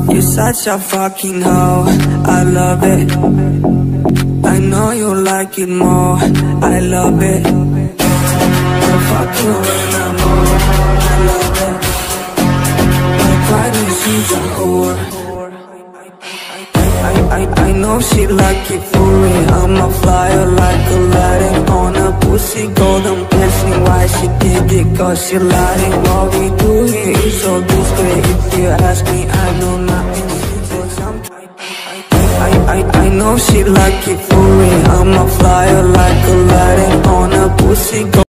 You're such a fucking hoe, I love it. I know you like it more, I love it. I'll fuck you when I'm old, I love it. Like why do she's a whore? I know she like it for me. I'm a flyer like Aladdin on a pussy golden blessing. Why she did it? Cause she lied it. What we do here is so discreet. If you ask me, I know nothing. I know she like it for me. I'm a flyer like Aladdin on a pussy golden